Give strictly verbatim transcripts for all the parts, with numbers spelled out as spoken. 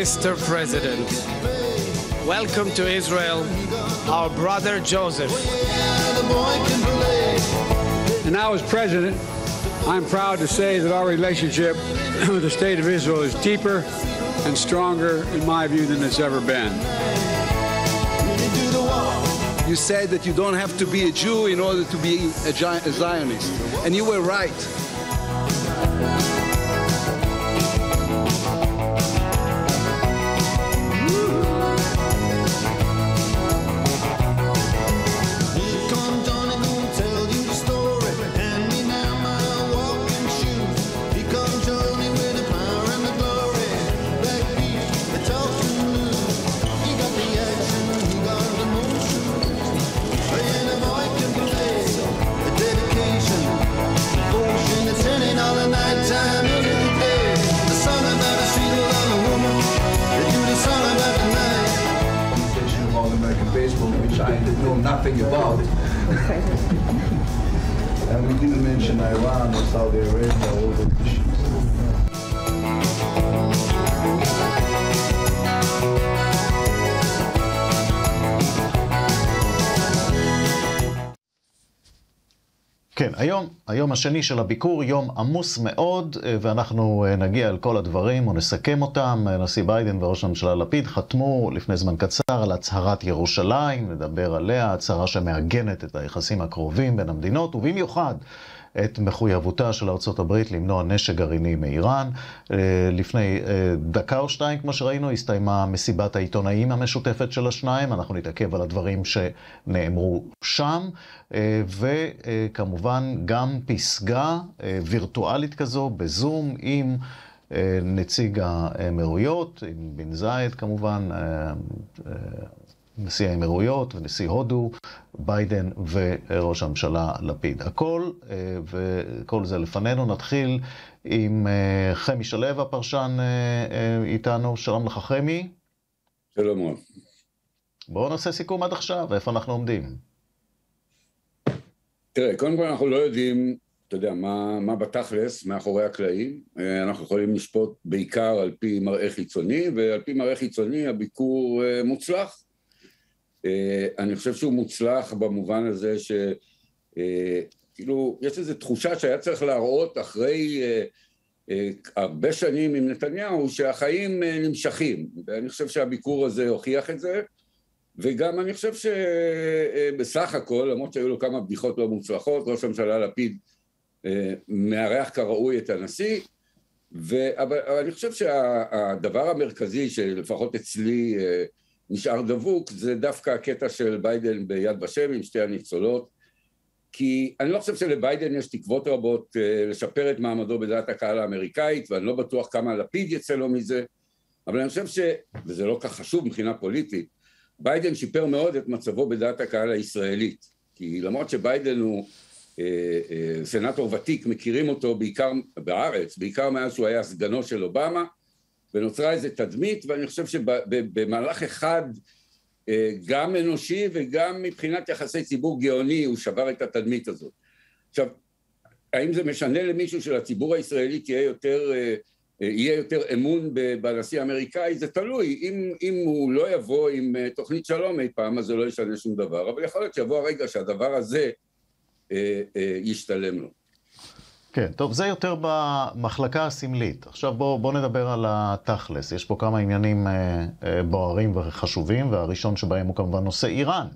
Mister President. Welcome to Israel, our brother Joseph. And now as President, I'm proud to say that our relationship with the State of Israel is deeper and stronger, in my view, than it's ever been. You said that you don't have to be a Jew in order to be a, a Zionist, and you were right. I know nothing about. And we didn't mention Iran or Saudi Arabia or all the issues. כן, היום, היום השני של הביקור, יום עמוס מאוד, ואנחנו נגיע אל כל הדברים ונסכם אותם. נשיא ביידן וראש הממשלה לפיד חתמו לפני זמן קצר על הצהרת ירושלים, נדבר עליה, הצהרה שמעגנת את היחסים הקרובים בין המדינות, ובמיוחד את מחויבותה של ארצות הברית למנוע נשק גרעיני מאיראן. לפני דקה או שתיים, כמו שראינו, הסתיימה מסיבת העיתונאים המשותפת של השניים. אנחנו נתעכב על הדברים שנאמרו שם, וכמובן גם פסגה וירטואלית כזו בזום עם נציג האמירויות, עם בן זייד כמובן, נשיא האמירויות ונשיא הודו, ביידן וראש הממשלה לפיד. הכל, וכל זה לפנינו. נתחיל עם חמי שלו, הפרשן איתנו. שלום לך חמי. שלום רב. בואו נעשה סיכום עד עכשיו, איפה אנחנו עומדים? תראה, קודם כל אנחנו לא יודעים, אתה יודע, מה, מה בתכלס מאחורי הקלעים. אנחנו יכולים לשפוט בעיקר על פי מראה חיצוני, ועל פי מראה חיצוני הביקור מוצלח. אני חושב שהוא מוצלח במובן הזה שכאילו יש איזו תחושה שהיה צריך להראות אחרי הרבה שנים עם נתניהו שהחיים נמשכים, ואני חושב שהביקור הזה הוכיח את זה, וגם אני חושב שבסך הכל, למרות שהיו לו כמה בדיחות לא מוצלחות, ראש הממשלה לפיד מארח כראוי את הנשיא, אבל אני חושב שהדבר המרכזי שלפחות אצלי נשאר דבוק, זה דווקא הקטע של ביידן ביד ושם עם שתי הניצולות, כי אני לא חושב שלביידן יש תקוות רבות לשפר את מעמדו בדעת הקהל האמריקאית, ואני לא בטוח כמה לפיד יצא לו מזה, אבל אני חושב ש... וזה לא כך חשוב מבחינה פוליטית, ביידן שיפר מאוד את מצבו בדעת הקהל הישראלית, כי למרות שביידן הוא אה, אה, סנטור ותיק, מכירים אותו בעיקר בארץ, בעיקר מאז שהוא היה סגנו של אובמה, ונוצרה איזו תדמית, ואני חושב שבמהלך אחד, גם אנושי וגם מבחינת יחסי ציבור גאוני, הוא שבר את התדמית הזאת. עכשיו, האם זה משנה למישהו שלציבור הישראלי תהיה יותר, יהיה יותר אמון בנשיא האמריקאי? זה תלוי. אם, אם הוא לא יבוא עם תוכנית שלום אי פעם, אז זה לא ישנה שום דבר, אבל יכול להיות שיבוא הרגע שהדבר הזה ישתלם לו. כן, טוב, זה יותר במחלקה הסמלית. עכשיו בוא, בוא נדבר על התכלס. יש פה כמה עניינים אה, אה, בוערים וחשובים, והראשון שבהם הוא כמובן נושא איראן.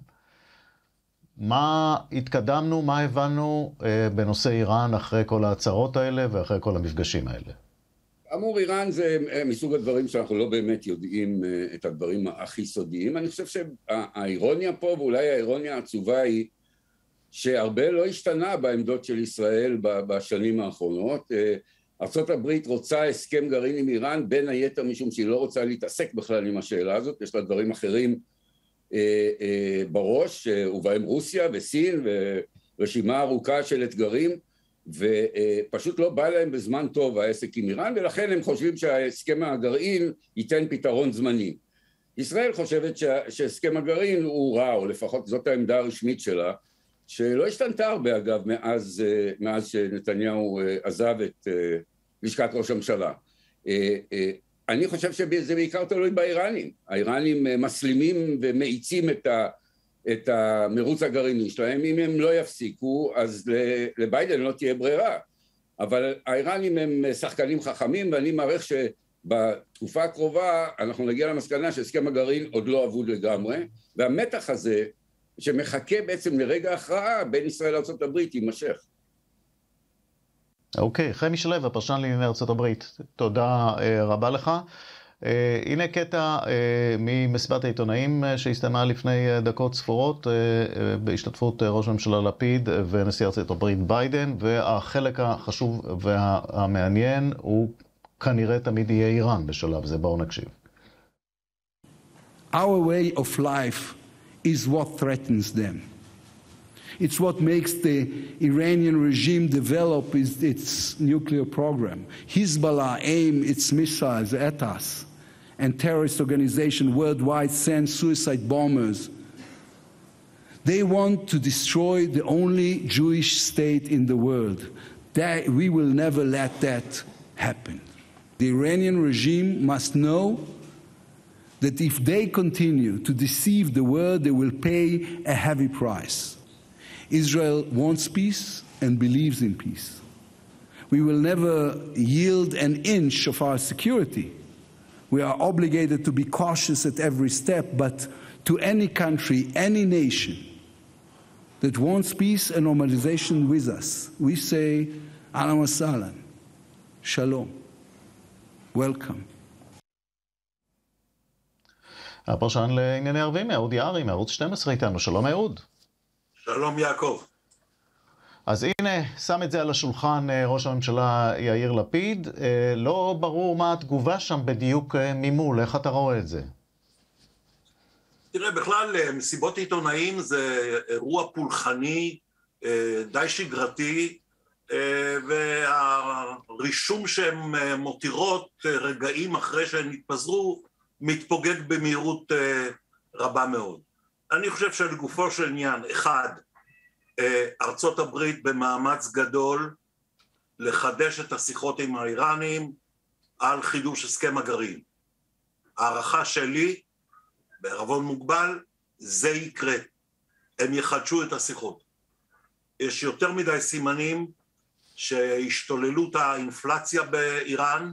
מה התקדמנו, מה הבנו אה, בנושא איראן אחרי כל ההצהרות האלה ואחרי כל המפגשים האלה? אמור, איראן זה מסוג הדברים שאנחנו לא באמת יודעים אה, את הדברים הכי סודיים. אני חושב שהאירוניה פה, ואולי האירוניה העצובה היא, שהרבה לא השתנה בעמדות של ישראל בשנים האחרונות. ארצות הברית רוצה הסכם גרעין עם איראן, בין היתר משום שהיא לא רוצה להתעסק בכלל עם השאלה הזאת, יש לה דברים אחרים בראש, ובהם רוסיה וסין ורשימה ארוכה של אתגרים, ופשוט לא בא להם בזמן טוב העסק עם איראן, ולכן הם חושבים שההסכם הגרעין ייתן פתרון זמני. ישראל חושבת שהסכם הגרעין הוא רע, או לפחות זאת העמדה הרשמית שלה, שלא השתנתה הרבה אגב מאז, מאז שנתניהו עזב את לשכת ראש הממשלה. אני חושב שזה בעיקר תלוי באיראנים. האיראנים מסלימים ומאיצים את, ה, את המרוץ הגרעיני שלהם. אם הם לא יפסיקו, אז לביידן לא תהיה ברירה. אבל האיראנים הם שחקנים חכמים, ואני מעריך שבתקופה הקרובה אנחנו נגיע למסקנה שהסכם הגרעין עוד לא אבוד לגמרי, והמתח הזה שמחכה בעצם לרגע הכרעה בין ישראל לארצות הברית יימשך. אוקיי, חמי שלו, הפרשן לענייני ארצות הברית, תודה רבה לך. הנה קטע ממסיבת העיתונאים שהסתיימה לפני דקות ספורות בהשתתפות ראש הממשלה לפיד ונשיא ארצות הברית ביידן, והחלק החשוב והמעניין הוא כנראה תמיד יהיה איראן בשלב זה. בואו נקשיב. Our way of life is what threatens them. It's what makes the Iranian regime develop its, its nuclear program. Hezbollah aim its missiles at us, and terrorist organizations worldwide send suicide bombers. They want to destroy the only Jewish state in the world. That, we will never let that happen. The Iranian regime must know that if they continue to deceive the world, they will pay a heavy price. Israel wants peace and believes in peace. We will never yield an inch of our security. We are obligated to be cautious at every step, but to any country, any nation that wants peace and normalization with us, we say, Ahlan wa sahlan, shalom, welcome. הפרשן לענייני ערבים, אהוד יערי, מערוץ שתים עשרה איתנו. שלום אהוד. שלום יעקב. אז הנה, שם את זה על השולחן ראש הממשלה יאיר לפיד. לא ברור מה התגובה שם בדיוק ממול, איך אתה רואה את זה? תראה, בכלל, מסיבות עיתונאים זה אירוע פולחני, די שגרתי, והרישום שהן מותירות רגעים אחרי שהן התפזרו, מתפוגג במהירות רבה מאוד. אני חושב שלגופו של עניין, אחד, ארצות הברית במאמץ גדול לחדש את השיחות עם האיראנים על חידוש הסכם הגרעין. הערכה שלי, בערבון מוגבל, זה יקרה. הם יחדשו את השיחות. יש יותר מדי סימנים שהשתוללות האינפלציה באיראן,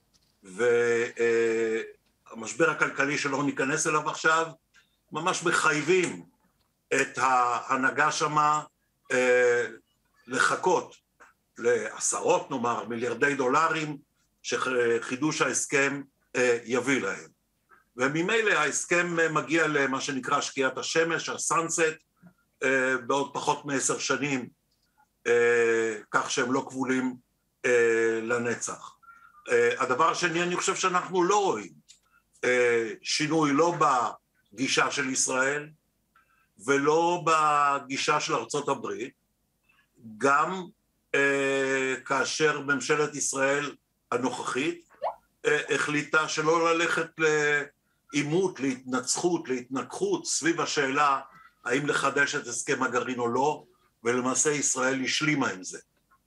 והמשבר הכלכלי שלא ניכנס אליו עכשיו, ממש מחייבים את ההנהגה שמה אה, לחכות לעשרות, נאמר, מיליארדי דולרים שחידוש ההסכם אה, יביא להם. וממילא ההסכם מגיע למה שנקרא שקיעת השמש, הסאנסט, אה, בעוד פחות מעשר שנים, אה, כך שהם לא כבולים אה, לנצח. אה, הדבר השני, אני חושב שאנחנו לא רואים אה, שינוי לא ב... גישה של ישראל ולא בגישה של ארצות הברית, גם אה, כאשר ממשלת ישראל הנוכחית אה, החליטה שלא ללכת לעימות, להתנצחות, להתנגחות סביב השאלה האם לחדש את הסכם הגרעין או לא, ולמעשה ישראל השלימה עם זה.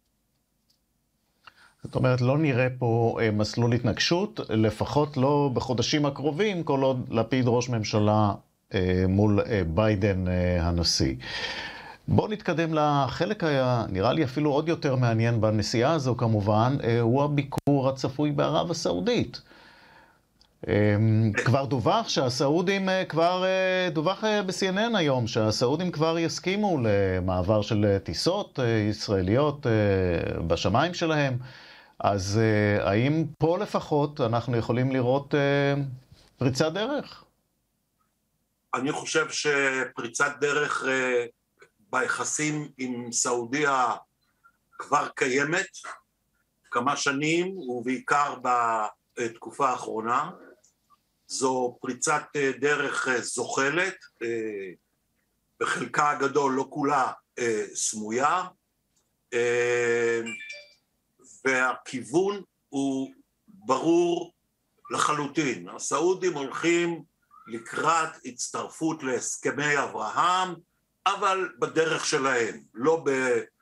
זאת אומרת, לא נראה פה אה, מסלול התנגשות, לפחות לא בחודשים הקרובים, כל עוד לפיד ראש ממשלה אה, מול אה, ביידן אה, הנשיא. בואו נתקדם לחלק, היה, נראה לי אפילו עוד יותר מעניין בנסיעה הזו כמובן, אה, הוא הביקור הצפוי בערב הסעודית. אה, כבר דווח שהסעודים, אה, כבר אה, דווח אה, ב-סי אן אן היום, שהסעודים כבר יסכימו למעבר של טיסות אה, ישראליות אה, בשמיים שלהם. אז uh, האם פה לפחות אנחנו יכולים לראות uh, פריצת דרך? אני חושב שפריצת דרך uh, ביחסים עם סעודיה כבר קיימת כמה שנים, ובעיקר בתקופה האחרונה. זו פריצת uh, דרך uh, זוחלת, uh, בחלקה הגדול, לא כולה uh, סמויה, uh, והכיוון הוא ברור לחלוטין. הסעודים הולכים לקראת הצטרפות להסכמי אברהם, אבל בדרך שלהם, לא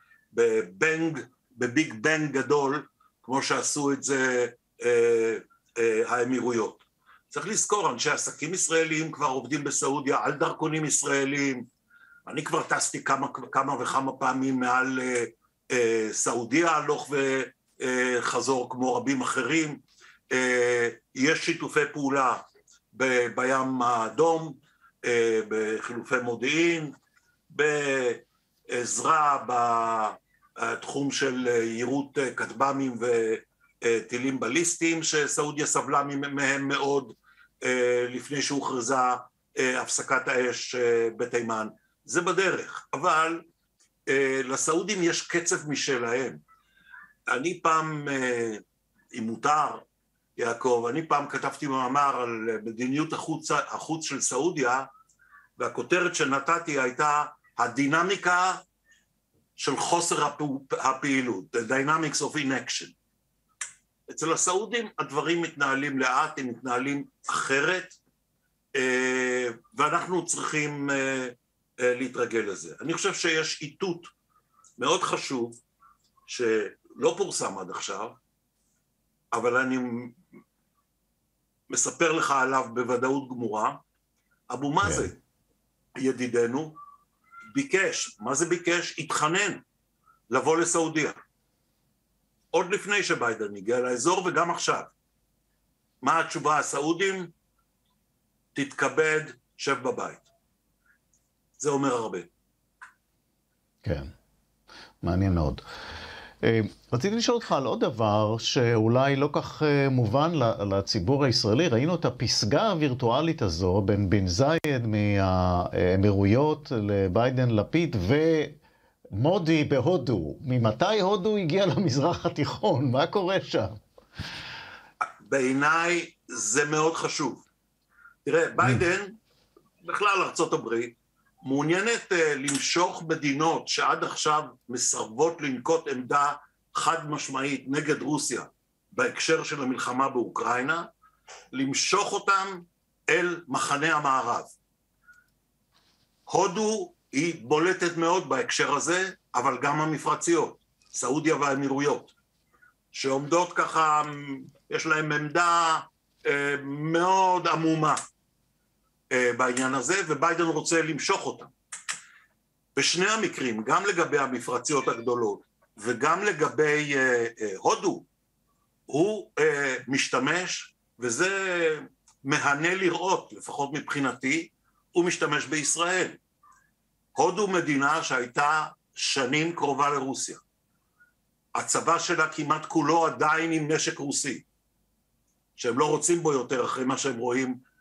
בבנג, בביג בנג גדול, כמו שעשו את זה אה, האמירויות. צריך לזכור, אנשי עסקים ישראלים כבר עובדים בסעודיה על דרכונים ישראלים. אני כבר טסתי כמה, כמה וכמה פעמים מעל סעודיה, הלוך וחזור כמו רבים אחרים. יש שיתופי פעולה בים האדום, בחילופי מודיעין, בעזרה בתחום של יירוט כטב"מים וטילים בליסטיים שסעודיה סבלה מהם מאוד לפני שהוכרזה הפסקת האש בתימן. זה בדרך, אבל לסעודים יש קצב משלהם. אני פעם, אם מותר, יעקב, אני פעם כתבתי מאמר על מדיניות החוץ, החוץ של סעודיה, והכותרת שנתתי הייתה הדינמיקה של חוסר הפעילות, the dynamics of inaction. אצל הסעודים הדברים מתנהלים לאט, הם מתנהלים אחרת, ואנחנו צריכים להתרגל לזה. אני חושב שיש איתות מאוד חשוב, שלא פורסם עד עכשיו, אבל אני מספר לך עליו בוודאות גמורה. אבו מאזן, ידידנו, ביקש, מה זה ביקש? התחנן לבוא לסעודיה. עוד לפני שביידן הגיע לאזור וגם עכשיו. מה התשובה? הסעודים? תתכבד, שב בבית. זה אומר הרבה. כן, מעניין מאוד. רציתי לשאול אותך על עוד דבר שאולי לא כך מובן לציבור הישראלי. ראינו את הפסגה הווירטואלית הזו בין בן זייד מהאמירויות לביידן לפיד ומודי בהודו. ממתי הודו הגיע למזרח התיכון? מה קורה שם? בעיניי זה מאוד חשוב. תראה, ביידן, בכלל ארצות הברית, מעוניינת למשוך מדינות שעד עכשיו מסרבות לנקוט עמדה חד משמעית נגד רוסיה בהקשר של המלחמה באוקראינה, למשוך אותם אל מחנה המערב. הודו היא בולטת מאוד בהקשר הזה, אבל גם המפרציות, סעודיה והאמירויות, שעומדות ככה, יש להם עמדה מאוד עמומה בעניין הזה, וביידן רוצה למשוך אותם. בשני המקרים, גם לגבי המפרציות הגדולות, וגם לגבי uh, uh, הודו, הוא uh, משתמש, וזה מהנה לראות, לפחות מבחינתי, הוא משתמש בישראל. הודו מדינה שהייתה שנים קרובה לרוסיה. הצבא שלה כמעט כולו עדיין עם נשק רוסי, שהם לא רוצים בו יותר אחרי מה שהם רואים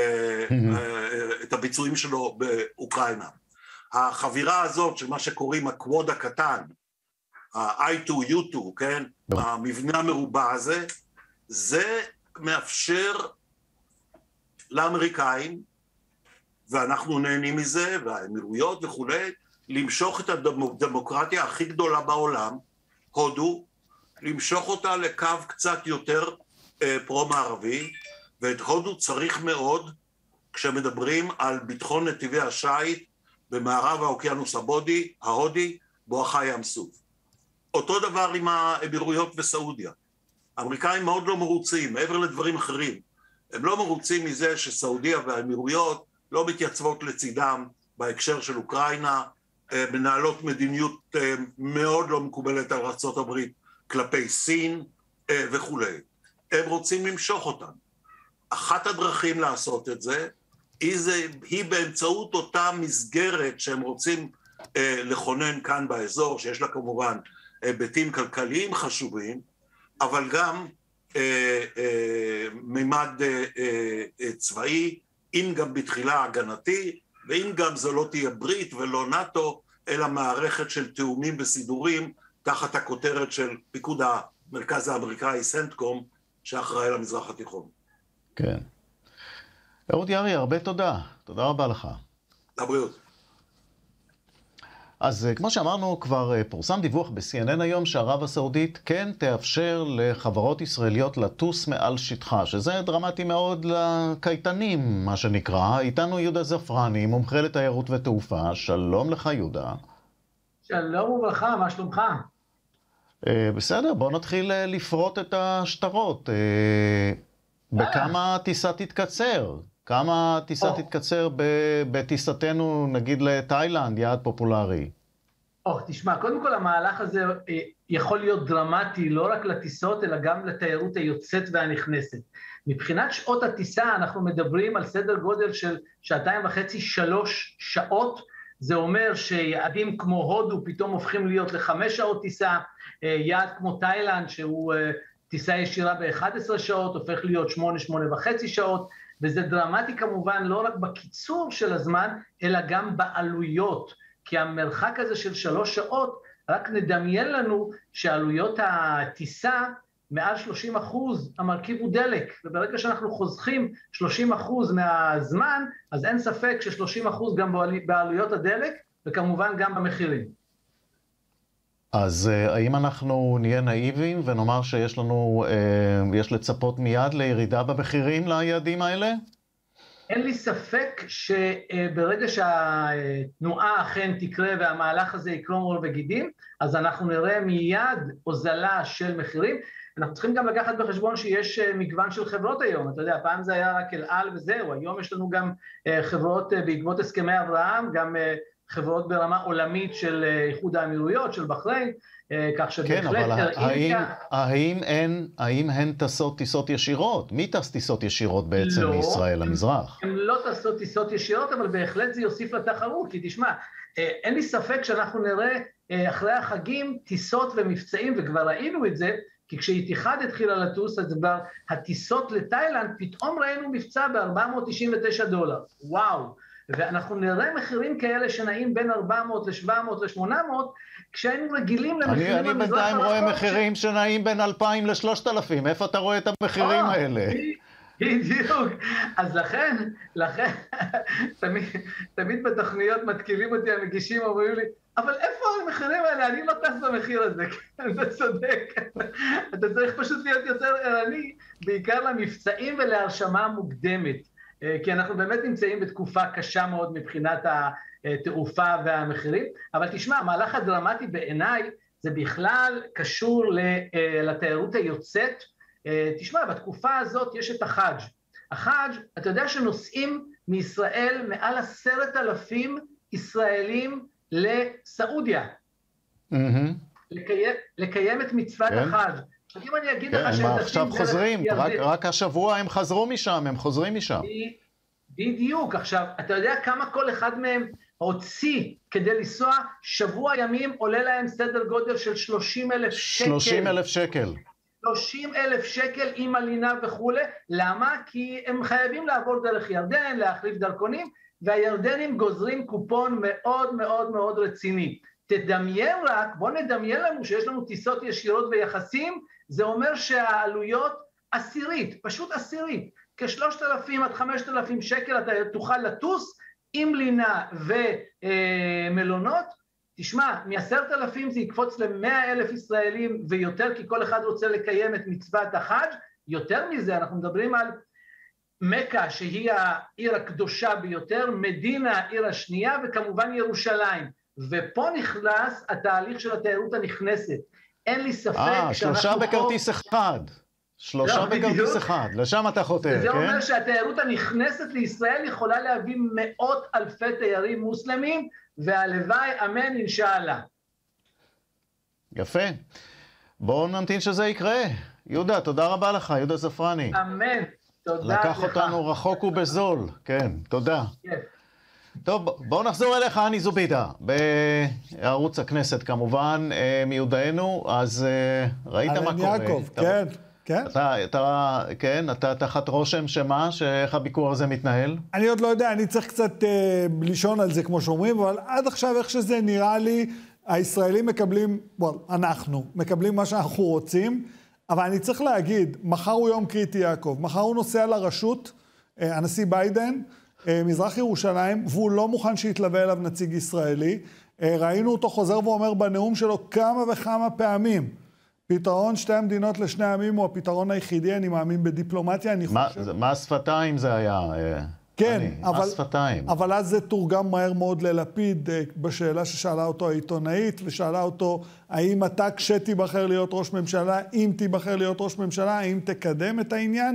את הביצועים שלו באוקראינה. החבירה הזאת של מה שקוראים הקווד הקטן, ה-איי טו יו טו, כן? המבנה המרובע הזה, זה מאפשר לאמריקאים, ואנחנו נהנים מזה, והאמירויות וכולי, למשוך את הדמוקרטיה הכי גדולה בעולם, הודו, למשוך אותה לקו קצת יותר פרו-מערבי, ואת הודו צריך מאוד כשמדברים על ביטחון נתיבי השיט במערב האוקיינוס הבודי, ההודי, בואכה ים סוף. אותו דבר עם האמירויות וסעודיה. האמריקאים מאוד לא מרוצים, מעבר לדברים אחרים. הם לא מרוצים מזה שסעודיה והאמירויות לא מתייצבות לצידם בהקשר של אוקראינה, מנהלות מדיניות מאוד לא מקובלת על ארצות הברית כלפי סין וכו'. הם רוצים למשוך אותם. אחת הדרכים לעשות את זה היא, זה, היא באמצעות אותה מסגרת שהם רוצים אה, לכונן כאן באזור, שיש לה כמובן היבטים כלכליים חשובים, אבל גם אה, אה, מימד אה, אה, צבאי, אם גם בתחילה הגנתי, ואם גם זו לא תהיה ברית ולא נאטו, אלא מערכת של תאומים וסידורים, תחת הכותרת של פיקוד המרכז האמריקאי סנטקום, שאחראי למזרח התיכון. כן. אהוד יערי, הרבה תודה. תודה רבה לך. לבריאות. אז כמו שאמרנו, כבר פורסם דיווח ב-סי אן אן היום שערב הסעודית כן תאפשר לחברות ישראליות לטוס מעל שטחה, שזה דרמטי מאוד לקייטנים, מה שנקרא. איתנו יהודה זפרני, מומחה לתיירות ותעופה. שלום לך, יהודה. שלום וברכה, מה שלומך? בסדר, בואו נתחיל לפרוט את השטרות. בכמה הטיסה תתקצר? כמה הטיסה תתקצר בטיסתנו, נגיד, לתאילנד, יעד פופולרי? או, תשמע, קודם כל המהלך הזה יכול להיות דרמטי, לא רק לטיסות, אלא גם לתיירות היוצאת והנכנסת. מבחינת שעות הטיסה, אנחנו מדברים על סדר גודל של שעתיים וחצי, שלוש שעות. זה אומר שיעדים כמו הודו פתאום הופכים להיות לחמש שעות טיסה, יעד כמו תאילנד, שהוא טיסה ישירה ב-אחת עשרה שעות, הופך להיות שמונה, שמונה וחצי שעות, וזה דרמטי כמובן לא רק בקיצור של הזמן, אלא גם בעלויות, כי המרחק הזה של שלוש שעות, רק נדמיין לנו שעלויות הטיסה, מעל שלושים אחוז המרכיב הוא דלק, וברגע שאנחנו חוזכים שלושים אחוז מהזמן, אז אין ספק ש-שלושים אחוז גם בעלויות הדלק, וכמובן גם במחירים. אז האם אנחנו נהיה נאיבים ונאמר שיש לנו, יש לצפות מיד לירידה במחירים ליעדים האלה? אין לי ספק שברגע שהתנועה אכן תקרה והמהלך הזה יקרום עור וגידים, אז אנחנו נראה מיד הוזלה של מחירים. אנחנו צריכים גם לקחת בחשבון שיש מגוון של חברות היום. אתה יודע, פעם זה היה רק אל על וזהו, היום יש לנו גם חברות בעקבות הסכמי אברהם, גם חברות ברמה עולמית של איחוד האמירויות, של בחריין, כך שבהחלט... כן, אבל האם, האם, אין, האם הן טסות טיסות ישירות? מי טס טיסות ישירות בעצם לא, מישראל למזרח? הן לא טסות טיסות ישירות, אבל בהחלט זה יוסיף לתחרות, כי תשמע, אין לי ספק שאנחנו נראה אחרי החגים טיסות ומבצעים, וכבר ראינו את זה, כי כשאיתיחד התחילה לטוס, אז כבר הטיסות לתאילנד, פתאום ראינו מבצע ב-ארבע מאות תשעים ותשע דולר. וואו. ואנחנו נראה מחירים כאלה שנעים בין ארבע מאות ל-שבע מאות ל-שמונה מאות, כשהיינו רגילים למחירים אני, אני בינתיים רואה מחירים ש... שנעים בין אלפיים ל-שלושת אלפים. איפה אתה רואה את המחירים או, האלה? בדיוק. אז לכן, לכן, תמיד, תמיד בתוכניות מתקילים אותי, המגישים אומרים לי, אבל איפה המחירים האלה? אני לא טס במחיר הזה, אתה צודק. אתה צריך פשוט להיות יותר ערני, בעיקר למבצעים ולהרשמה מוקדמת. כי אנחנו באמת נמצאים בתקופה קשה מאוד מבחינת התעופה והמחירים, אבל תשמע, המהלך הדרמטי בעיניי, זה בכלל קשור לתיירות היוצאת. תשמע, בתקופה הזאת יש את החאג'. החאג', אתה יודע שנוסעים מישראל מעל עשרת אלפים ישראלים לסעודיה, לקיים את מצוות החאג'. אם אני אגיד לך שהם עכשיו חוזרים, רק השבוע הם חזרו משם, הם חוזרים משם. בדיוק, עכשיו, אתה יודע כמה כל אחד מהם הוציא כדי לנסוע, שבוע ימים עולה להם סדר גודל של שלושים אלף שקל. שלושים אלף שקל. שלושים אלף שקל עם הלינה וכו'. למה? כי הם חייבים לעבור דרך ירדן, להחליף דרכונים, והירדנים גוזרים קופון מאוד מאוד מאוד רציני. תדמיין רק, בוא נדמיין לנו שיש לנו טיסות ישירות ויחסים, זה אומר שהעלויות עשירית, פשוט עשירית, כ-שלושת אלפים עד חמשת אלפים שקל אתה תוכל לטוס עם לינה ומלונות. תשמע, מ-עשרת אלפים זה יקפוץ ל-מאה אלף ישראלים ויותר, כי כל אחד רוצה לקיים את מצוות החאג'. יותר מזה, אנחנו מדברים על מקה, שהיא העיר הקדושה ביותר, מדינה, העיר השנייה, וכמובן ירושלים. ופה נכנס התהליך של התיירות הנכנסת. אין לי ספק אה, שלושה בכרטיס אחד. שלושה בכרטיס אחד. לשם אתה חותר, כן? זה אומר שהתיירות הנכנסת לישראל יכולה להביא מאות אלפי תיירים מוסלמים, והלוואי, אמן, אינשאללה. יפה. בואו נמתין שזה יקרה. יהודה, תודה רבה לך, יהודה זפרני. אמן, תודה לך. לקח אותנו רחוק ובזול. כן, תודה. טוב, בואו נחזור אליך, אני זובידה, בערוץ הכנסת כמובן, מיודענו, אז ראית מה קורה? יעקב, כן, כן. אתה, אתה, כן, אתה תחת רושם שמה, שאיך הביקור הזה מתנהל? אני עוד לא יודע, אני צריך קצת אה, לישון על זה כמו שאומרים, אבל עד עכשיו איך שזה נראה לי, הישראלים מקבלים, בוא, אנחנו, מקבלים מה שאנחנו רוצים, אבל אני צריך להגיד, מחר הוא יום קריטי יעקב, מחר הוא נוסע לרשות, אה, הנשיא ביידן, מזרח ירושלים, והוא לא מוכן שיתלווה אליו נציג ישראלי. ראינו אותו חוזר ואומר בנאום שלו כמה וכמה פעמים. פתרון שתי המדינות לשני העמים הוא הפתרון היחידי, אני מאמין בדיפלומטיה, אני חושב... מה השפתיים זה היה? כן, אני, אבל, השפתיים. אבל אז זה תורגם מהר מאוד ללפיד, בשאלה ששאלה אותו העיתונאית, ושאלה אותו, האם אתה כשתיבחר להיות ראש ממשלה, אם תיבחר להיות ראש ממשלה, האם תקדם את העניין?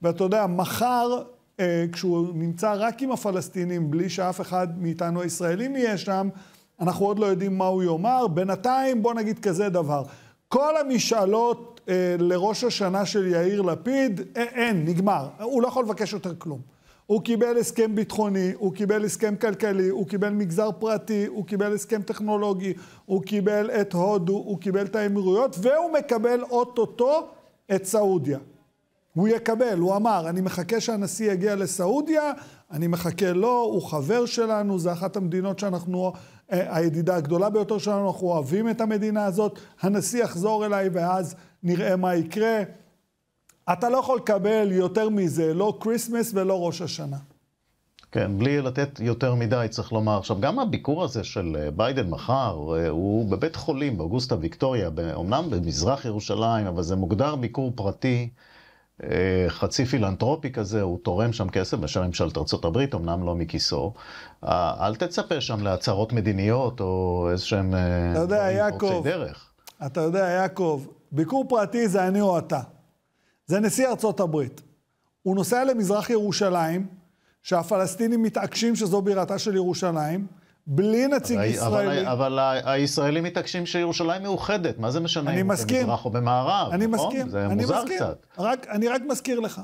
ואתה יודע, מחר, אה, כשהוא נמצא רק עם הפלסטינים, בלי שאף אחד מאיתנו הישראלים יהיה שם, אנחנו עוד לא יודעים מה הוא יאמר. בינתיים, בוא נגיד כזה דבר. כל המשאלות אה, לראש השנה של יאיר לפיד, אה, אין, נגמר. הוא לא יכול לבקש יותר כלום. הוא קיבל הסכם ביטחוני, הוא קיבל הסכם כלכלי, הוא קיבל מגזר פרטי, הוא קיבל הסכם טכנולוגי, הוא קיבל את הודו, הוא קיבל את האמירויות, והוא מקבל אוטוטו את סעודיה. הוא יקבל, הוא אמר, אני מחכה שהנשיא יגיע לסעודיה, אני מחכה לו, הוא חבר שלנו, זה אחת המדינות שאנחנו, הידידה הגדולה ביותר שלנו, אנחנו אוהבים את המדינה הזאת, הנשיא יחזור אליי ואז נראה מה יקרה. אתה לא יכול לקבל יותר מזה, לא קריסמס ולא ראש השנה. כן, בלי לתת יותר מדי, צריך לומר. עכשיו, גם הביקור הזה של ביידן מחר, הוא בבית חולים, באוגוסטה ויקטוריה, אומנם במזרח ירושלים, אבל זה מוגדר ביקור פרטי, חצי פילנטרופי כזה, הוא תורם שם כסף, בשם ממשלת ארצות הברית, אמנם לא מכיסו. אל תצפה שם להצהרות מדיניות, או איזשהם דברים פורצי דרך. אתה יודע, יעקב, ביקור פרטי זה אני או אתה. זה נשיא ארצות הברית. הוא נוסע למזרח ירושלים, שהפלסטינים מתעקשים שזו בירתה של ירושלים, בלי נציג אבל, ישראלי. אבל, אבל הישראלים מתעקשים שירושלים מאוחדת. מה זה משנה אם הוא במזרח או במערב? אני נכון? מסכים. זה אני מוזר מסכים. קצת. רק, אני רק מזכיר לך.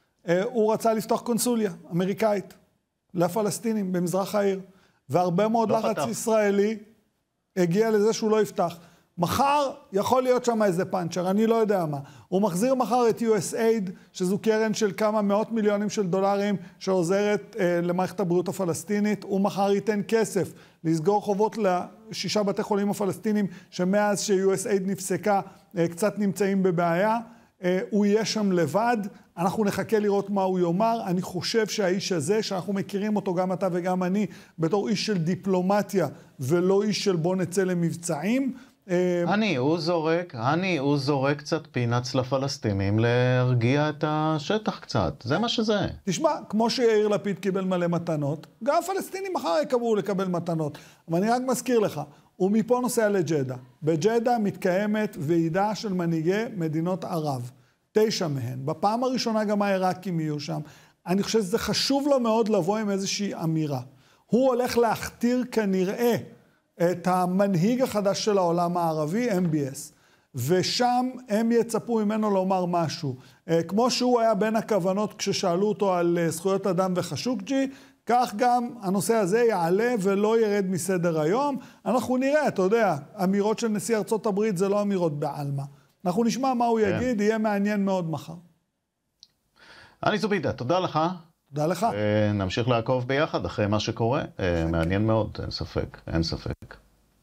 הוא רצה לפתוח קונסוליה אמריקאית לפלסטינים במזרח העיר, והרבה מאוד לא לחץ פתח. ישראלי הגיע לזה שהוא לא יפתח. מחר יכול להיות שם איזה פאנצ'ר, אני לא יודע מה. הוא מחזיר מחר את יו אס איי די, שזו קרן של כמה מאות מיליונים של דולרים שעוזרת אה, למערכת הבריאות הפלסטינית. הוא מחר ייתן כסף לסגור חובות לשישה בתי חולים הפלסטינים, שמאז ש-יו אס איי די נפסקה אה, קצת נמצאים בבעיה. אה, הוא יהיה שם לבד, אנחנו נחכה לראות מה הוא יאמר. אני חושב שהאיש הזה, שאנחנו מכירים אותו גם אתה וגם אני, בתור איש של דיפלומטיה ולא איש של בוא נצא למבצעים, אני, הוא זורק, אני, הוא זורק קצת פינץ לפלסטינים להרגיע את השטח קצת. זה מה שזה. תשמע, כמו שיאיר לפיד קיבל מלא מתנות, גם הפלסטינים מחר יקבלו לקבל מתנות. אבל אני רק מזכיר לך, הוא מפה נוסע לג'דה. בג'דה מתקיימת ועידה של מנהיגי מדינות ערב. תשע מהן. בפעם הראשונה גם העיראקים יהיו שם. אני חושב שזה חשוב לו מאוד לבוא עם איזושהי אמירה. הוא הולך להכתיר כנראה את המנהיג החדש של העולם הערבי, אם בי אס. ושם הם יצפו ממנו לומר משהו. כמו שהוא היה בין הכוונות כששאלו אותו על זכויות אדם וחשוקג'י, כך גם הנושא הזה יעלה ולא ירד מסדר היום. אנחנו נראה, אתה יודע, אמירות של נשיא ארצות הברית זה לא אמירות בעלמה. אנחנו נשמע מה הוא יגיד, יהיה מעניין מאוד מחר. אני זובידה, תודה לך. תודה לך. נמשיך לעקוב ביחד אחרי מה שקורה. מעניין מאוד, אין ספק, אין ספק.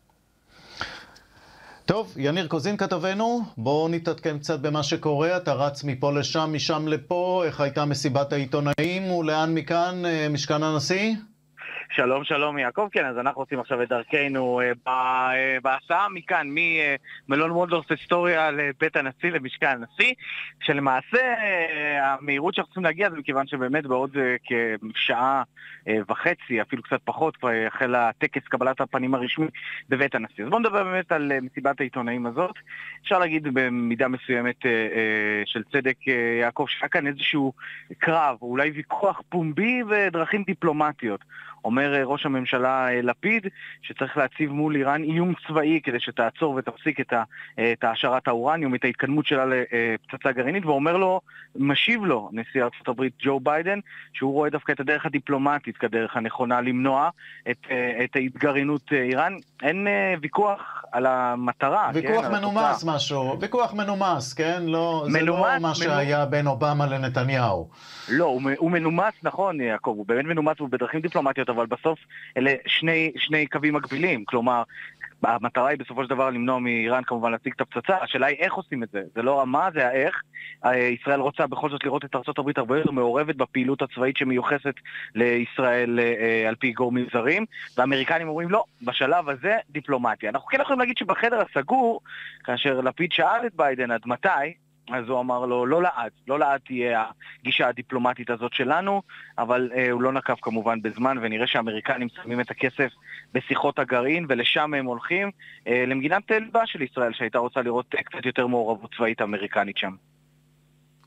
טוב, יניר קוזין כתבנו, בואו נתעדכן קצת במה שקורה. אתה רץ מפה לשם, משם לפה, איך הייתה מסיבת העיתונאים ולאן מכאן, משכן הנשיא? שלום, שלום יעקב, כן, אז אנחנו עושים עכשיו את דרכנו בהסעה מכאן, ממלון וולדורף אסטוריה לבית הנשיא, למשכן הנשיא, שלמעשה המהירות שאנחנו צריכים להגיע זה מכיוון שבאמת בעוד כשעה וחצי, אפילו קצת פחות, כבר יחל הטקס קבלת הפנים הרשמי בבית הנשיא. אז בואו נדבר באמת על מסיבת העיתונאים הזאת. אפשר להגיד במידה מסוימת של צדק יעקב, שהיה כאן איזשהו קרב, אולי ויכוח פומבי ודרכים דיפלומטיות. אומר ראש הממשלה לפיד שצריך להציב מול איראן איום צבאי כדי שתעצור ותפסיק את, ה, את העשרת האורניום, את ההתקדמות שלה לפצצה גרעינית, ואומר לו, משיב לו נשיא ארצות הברית ג'ו ביידן, שהוא רואה דווקא את הדרך הדיפלומטית כדרך הנכונה למנוע את, את ההתגרענות איראן. אין ויכוח על המטרה. ויכוח כן, מנומס משהו, ויכוח מנומס, כן? לא, מנומס, זה לא מה מנומס. שהיה בין אובמה לנתניהו. לא, הוא, הוא מנומס, נכון, יעקב, הוא באמת מנומס, הוא בדרכים דיפלומטיות, אבל בסוף אלה שני, שני קווים מקבילים, כלומר, המטרה היא בסופו של דבר למנוע מאיראן כמובן להציג את הפצצה, השאלה היא איך עושים את זה, זה לא מה, זה האיך. ישראל רוצה בכל זאת לראות את ארצות הברית הרבה יותר מעורבת בפעילות הצבאית שמיוחסת לישראל על פי גורמים זרים, והאמריקנים אומרים לא, בשלב הזה דיפלומטיה. אנחנו כן יכולים להגיד שבחדר הסגור, כאשר לפיד שאל את ביידן עד מתי, אז הוא אמר לו, לא לעד, לא לעד תהיה הגישה הדיפלומטית הזאת שלנו, אבל אה, הוא לא נקב כמובן בזמן, ונראה שהאמריקנים שמים את הכסף בשיחות הגרעין, ולשם הם הולכים, אה, למגינת ליבה של ישראל, שהייתה רוצה לראות קצת יותר מעורבות צבאית אמריקנית שם.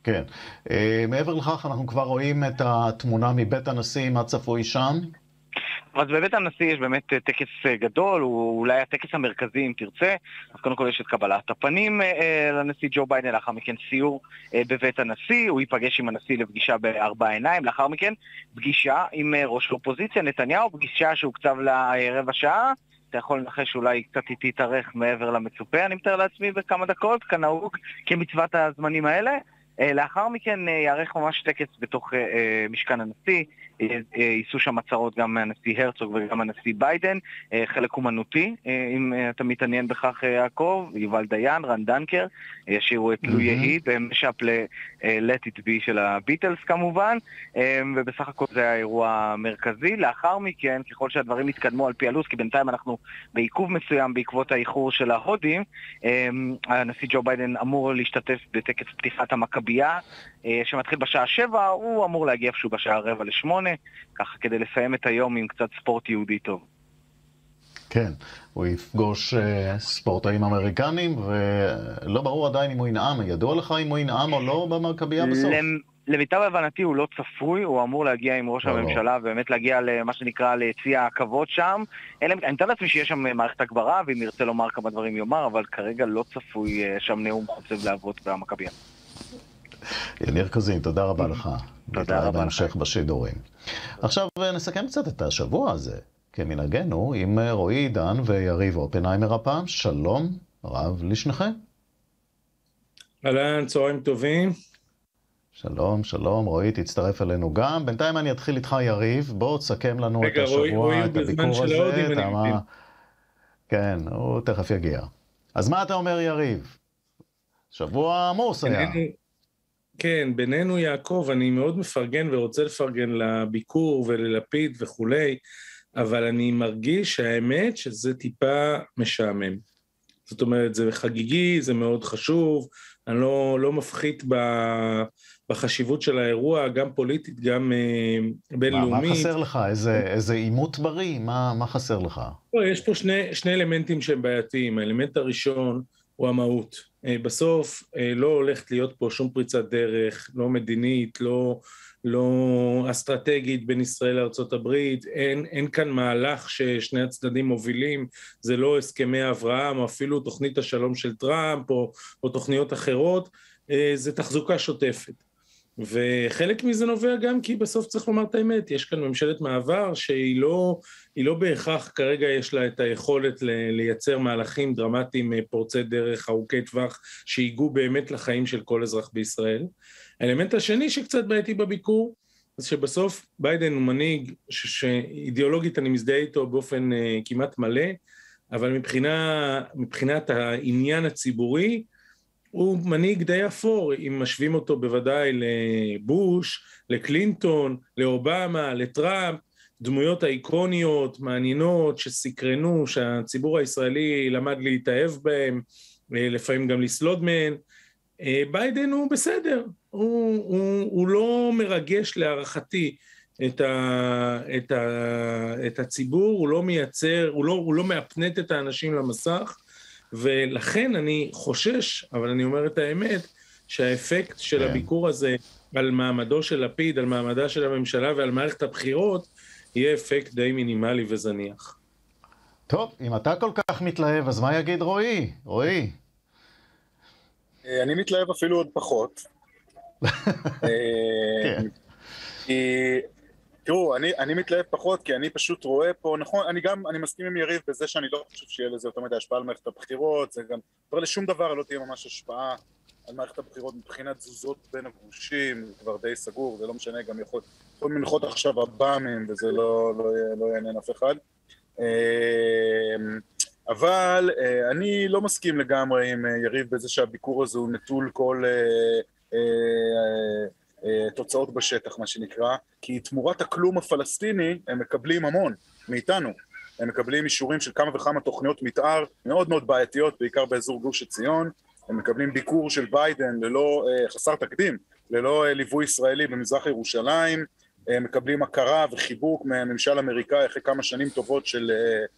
כן. מעבר לכך, אנחנו כבר רואים את התמונה מבית הנשיא, מה צפוי שם? אז בבית הנשיא יש באמת טקס גדול, הוא אולי הטקס המרכזי אם תרצה. אז קודם כל יש את קבלת הפנים אה, לנשיא ג'ו ביידן, לאחר מכן סיור אה, בבית הנשיא, הוא ייפגש עם הנשיא לפגישה בארבע עיניים, לאחר מכן פגישה עם אה, ראש האופוזיציה נתניהו, פגישה שהוקצב לה אה, רבע שעה, אתה יכול לנחש שאולי קצת היא תתארך מעבר למצופה, אני מתאר לעצמי בכמה דקות, כנהוג כמצוות הזמנים האלה. אה, לאחר מכן אה, יערך ממש טקס בתוך אה, משכן הנשיא, ייסו שם הצהרות גם הנשיא הרצוג וגם הנשיא ביידן, חלק אומנותי, אם אתה מתעניין בכך יעקב, יובל דיין, רן דנקר, ישירו את לו יהי, במשאפ ל-Let It Be של הביטלס כמובן, ובסך הכל זה האירוע המרכזי. לאחר מכן, ככל שהדברים התקדמו על פי הלו"ז, כי בינתיים אנחנו בעיכוב מסוים בעקבות האיחור של ההודים, הנשיא ג'ו ביידן אמור להשתתף בטקס פתיחת המכבייה, שמתחיל בשעה שבע, הוא אמור להגיע איפשהו בשעה רבע לשמונה, ככה כדי לסיים את היום עם קצת ספורט יהודי טוב. כן, הוא יפגוש uh, ספורטאים אמריקנים, ולא ברור עדיין אם הוא ינעם. ידוע לך אם הוא ינעם או לא במכבייה בסוף? למיטב הבנתי הוא לא צפוי, הוא אמור להגיע עם ראש הממשלה, ובאמת להגיע למה שנקרא ליציע העכבות שם. אני מתאר לעצמי שיש שם מערכת הגברה, ואם ירצה לומר כמה דברים יאמר, אבל כרגע לא צפוי שם נאום חוצב להבות במכבייה. יניר קוזין, תודה רבה לך. תודה רבה. בהמשך בשידורים. עכשיו נסכם קצת את השבוע הזה, כמנהגנו, עם רועי עידן ויריב אופנהיימר הפעם. שלום רב לשניכם. אהלן, צהריים טובים. שלום, שלום, רועי תצטרף אלינו גם. בינתיים אני אתחיל איתך יריב, בוא תסכם לנו רגע, את השבוע, רואי, רואי את הביקור הזה. ההודים, אתה אני מה... מבין. כן, הוא תכף יגיע. אז מה אתה אומר יריב? שבוע עמוס היה. בינינו, כן, בינינו יעקב, אני מאוד מפרגן ורוצה לפרגן לביקור וללפיד וכולי, אבל אני מרגיש שהאמת שזה טיפה משעמם. זאת אומרת, זה חגיגי, זה מאוד חשוב, אני לא, לא מפחית ב, בחשיבות של האירוע, גם פוליטית, גם uh, בינלאומית. מה, מה חסר לך? איזה, איזה אימות בריא? מה, מה חסר לך? לא, יש פה שני, שני אלמנטים שהם בעייתיים. האלמנט הראשון הוא המהות. Uh, בסוף uh, לא הולכת להיות פה שום פריצת דרך, לא מדינית, לא... לא אסטרטגית בין ישראל לארצות הברית, אין, אין כאן מהלך ששני הצדדים מובילים, זה לא הסכמי אברהם, או אפילו תוכנית השלום של טראמפ, או, או תוכניות אחרות, זה תחזוקה שוטפת. וחלק מזה נובע גם כי בסוף צריך לומר את האמת, יש כאן ממשלת מעבר שהיא לא, היא לא בהכרח כרגע יש לה את היכולת לייצר מהלכים דרמטיים פורצי דרך ארוכי טווח, שיגעו באמת לחיים של כל אזרח בישראל. האלמנט השני שקצת בעייתי בביקור, זה שבסוף ביידן הוא מנהיג שאידיאולוגית אני מזדהה איתו באופן uh, כמעט מלא, אבל מבחינה, מבחינת העניין הציבורי, הוא מנהיג די אפור, אם משווים אותו בוודאי לבוש, לקלינטון, לאובמה, לטראמפ, דמויות האיקרוניות, מעניינות, שסקרנו, שהציבור הישראלי למד להתאהב בהם, לפעמים גם לסלוד מהן. ביידן הוא בסדר, הוא, הוא, הוא לא מרגש להערכתי את, ה, את, ה, את הציבור, הוא לא מייצר, הוא לא, הוא לא מאפנט את האנשים למסך, ולכן אני חושש, אבל אני אומר את האמת, שהאפקט של הביקור הזה על מעמדו של לפיד, על מעמדה של הממשלה ועל מערכת הבחירות, יהיה אפקט די מינימלי וזניח. טוב, אם אתה כל כך מתלהב, אז מה יגיד רועי? רועי. אני מתלהב אפילו עוד פחות. תראו, אני, אני מתלהב פחות כי אני פשוט רואה פה, נכון, אני גם, אני מסכים עם יריב בזה שאני לא חושב שיהיה לזה יותר מדי השפעה על מערכת הבחירות, זה גם, כבר לשום דבר לא תהיה ממש השפעה על מערכת הבחירות מבחינת תזוזות בין הגושים, זה כבר די סגור, זה לא משנה, גם יכול, יכול מנחות עכשיו הבאמים וזה לא, לא, לא יעניין אף אחד. אבל אני לא מסכים לגמרי עם יריב בזה שהביקור הזה הוא נטול כל תוצאות בשטח, מה שנקרא, כי תמורת הכלום הפלסטיני הם מקבלים המון מאיתנו. הם מקבלים אישורים של כמה וכמה תוכניות מתאר מאוד מאוד בעייתיות, בעיקר באזור גוש עציון. הם מקבלים ביקור של ביידן ללא, חסר תקדים, ללא ליווי ישראלי במזרח ירושלים. הם מקבלים הכרה וחיבוק מהממשל האמריקאי אחרי כמה שנים טובות של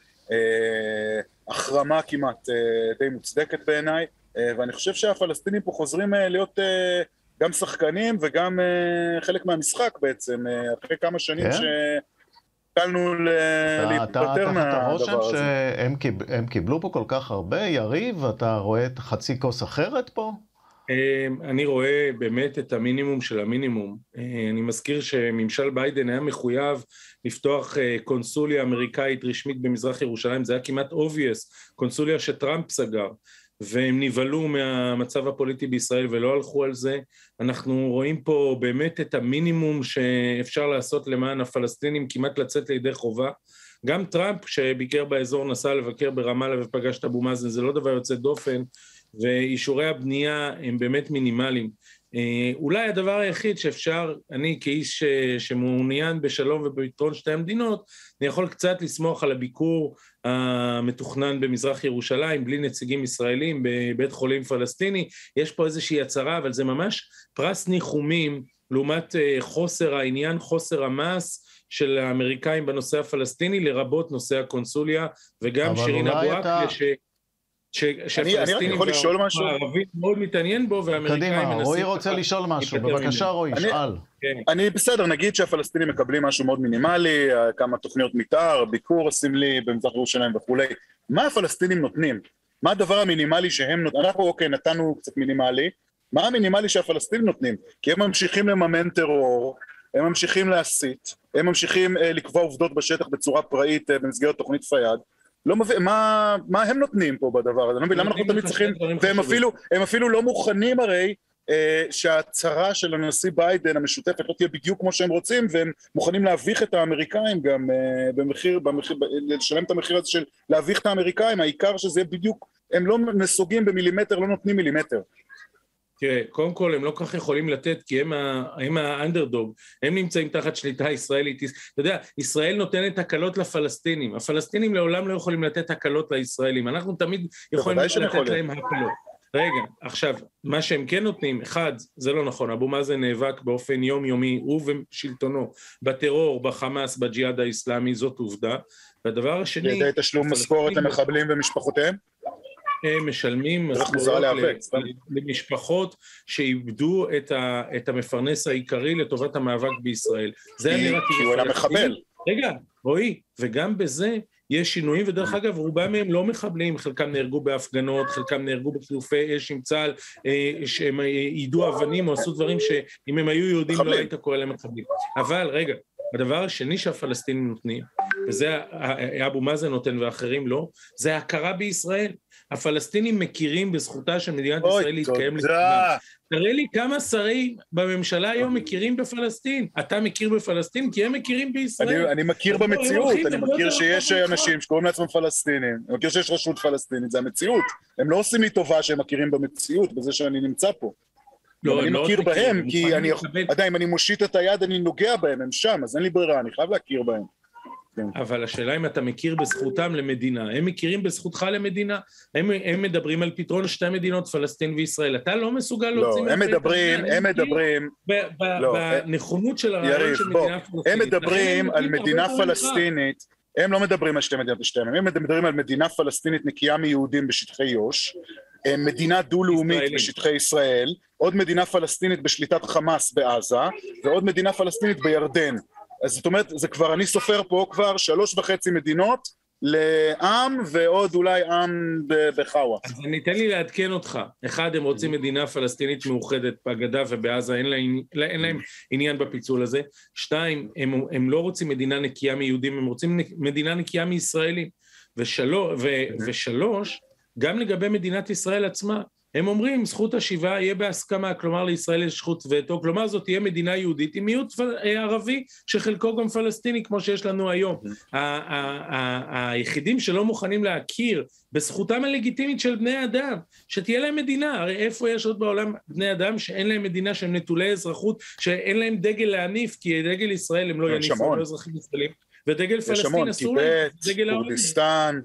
החרמה כמעט די מוצדקת בעיניי. ואני חושב שהפלסטינים פה חוזרים להיות גם שחקנים וגם uh, חלק מהמשחק בעצם, uh, אחרי כמה שנים כן? שקלנו להיפטר מהדבר הזה. אתה תחת הרושם שהם קיבלו פה כל כך הרבה, יריב, אתה רואה את חצי כוס אחרת פה? אני רואה באמת את המינימום של המינימום. אני מזכיר שממשל ביידן היה מחויב לפתוח קונסוליה אמריקאית רשמית במזרח ירושלים, זה היה כמעט obvious, קונסוליה שטראמפ סגר, והם נבלו מהמצב הפוליטי בישראל ולא הלכו על זה. אנחנו רואים פה באמת את המינימום שאפשר לעשות למען הפלסטינים, כמעט לצאת לידי חובה. גם טראמפ שביקר באזור נסע לבקר ברמאללה ופגש את אבו מאזן, זה לא דבר יוצא דופן, ואישורי הבנייה הם באמת מינימליים. אולי הדבר היחיד שאפשר, אני כאיש שמעוניין בשלום ובפתרון שתי המדינות, אני יכול קצת לסמוך על הביקור המתוכנן במזרח ירושלים, בלי נציגים ישראלים, בבית חולים פלסטיני. יש פה איזושהי הצהרה, אבל זה ממש פרס ניחומים, לעומת חוסר העניין, חוסר המס של האמריקאים בנושא הפלסטיני, לרבות נושא הקונסוליה, וגם שירין אבו עאקלה, ש... שהפלסטינים והערבים מאוד מתעניין בו, והאמריקאים מנסים... קדימה, רועי רוצה לשאול משהו, בבקשה רועי, שאל. אני בסדר, נגיד שהפלסטינים מקבלים משהו מאוד מינימלי, כמה תוכניות מתאר, ביקור הסמלי במזרח ירושלים וכולי. מה הפלסטינים נותנים? מה הדבר המינימלי שהם נותנים? אנחנו אוקיי, נתנו קצת מינימלי, מה המינימלי שהפלסטינים נותנים? כי הם ממשיכים לממן טרור, הם ממשיכים להסית, הם ממשיכים לקבוע עובדות בשטח בצורה פראית במסגרת תוכנית פייד. לא מבין, מה, מה הם נותנים פה בדבר הזה? לא מבין, למה אנחנו תמיד צריכים, והם אפילו, הם אפילו לא מוכנים הרי אה, שההצהרה של הנשיא ביידן המשותפת לא תהיה בדיוק כמו שהם רוצים, והם מוכנים להביך את האמריקאים גם אה, במחיר, במחיר, לשלם את המחיר הזה של להביך את האמריקאים, העיקר שזה יהיה בדיוק, הם לא נסוגים במילימטר, לא נותנים מילימטר. תראה, קודם כל הם לא כך יכולים לתת, כי הם, הם האנדרדוג, הם נמצאים תחת שליטה ישראלית. אתה יודע, ישראל נותנת הקלות לפלסטינים, הפלסטינים לעולם לא יכולים לתת הקלות לישראלים, אנחנו תמיד יכולים לתת להם הקלות. רגע, עכשיו, מה שהם כן נותנים, אחד, זה לא נכון, אבו מאזן נאבק באופן יומיומי, הוא ושלטונו, בטרור, בחמאס, בג'יהאד האסלאמי, זאת עובדה. והדבר השני... ידי תשלום משכורת למחבלים ומשפחותיהם? הם משלמים משכורות למשפחות שאיבדו את המפרנס העיקרי לטובת המאבק בישראל. זה הנרטיב. כי הוא היה מחבל. רגע, רועי, וגם בזה יש שינויים, ודרך אגב, רובם מהם לא מחבלים, חלקם נהרגו בהפגנות, חלקם נהרגו בחילופי אש עם צה"ל, שהם יידו אבנים או עשו דברים שאם הם היו יהודים לא היית קורא להם מחבלים. אבל רגע, הדבר השני שהפלסטינים נותנים, וזה אבו מאזן נותן ואחרים לא, זה ההכרה בישראל. הפלסטינים מכירים בזכותה של מדינת ישראל להתקיים לצדם. תראה לי כמה שרים בממשלה היום מכירים בפלסטין. אתה מכיר בפלסטין? כי הם מכירים בישראל. אני מכיר במציאות, אני מכיר שיש אנשים שקוראים לעצמם פלסטינים, אני מכיר שיש רשות פלסטינית, זה המציאות. הם לא עושים לי טובה שהם מכירים במציאות, בזה שאני נמצא פה. אני מכיר בהם, כי עדיין אם אני מושיט את היד אני נוגע בהם, הם שם, אז אין לי ברירה, אני חייב להכיר בהם. אבל השאלה אם אתה מכיר בזכותם למדינה, הם מכירים בזכותך למדינה, הם, הם מדברים על פתרון שתי מדינות, פלסטין וישראל, אתה לא מסוגל להוציא... לא, הם מדברים, הם מדברים... בנכונות של הרעיון של מדינה פלסטינית. הם מדברים על מדינה פלסטינית, הם לא מדברים על שתי מדינות לשתיהם, הם מדברים על מדינה פלסטינית נקייה מיהודים בשטחי יו"ש, מדינה דו-לאומית בשטחי ישראל, עוד מדינה פלסטינית בשליטת חמאס בעזה, ועוד מדינה פלסטינית בירדן. אז זאת אומרת, זה כבר, אני סופר פה כבר שלוש וחצי מדינות לעם ועוד אולי עם בחווה. אז אני אתן לי לעדכן אותך. אחד, הם רוצים מדינה פלסטינית מאוחדת בגדה ובעזה, אין להם, אין להם עניין בפיצול הזה. שתיים, הם, הם לא רוצים מדינה נקייה מיהודים, הם רוצים מדינה נקייה מישראלים. ושלוש, ו, ושלוש, גם לגבי מדינת ישראל עצמה, הם אומרים, זכות השיבה יהיה בהסכמה, כלומר לישראל יש זכות וטו, כלומר זאת תהיה מדינה יהודית עם מיעוט ערבי, שחלקו גם פלסטיני, כמו שיש לנו היום. היחידים שלא מוכנים להכיר בזכותם הלגיטימית של בני אדם, שתהיה להם מדינה, הרי איפה יש עוד בעולם בני אדם שאין להם מדינה, שהם נטולי אזרחות, שאין להם דגל להניף, כי דגל ישראל הם לא יניפו, לא אזרחים ישראלים, ודגל פלסטין אסור להם, דגל העולם. כורדיסטן,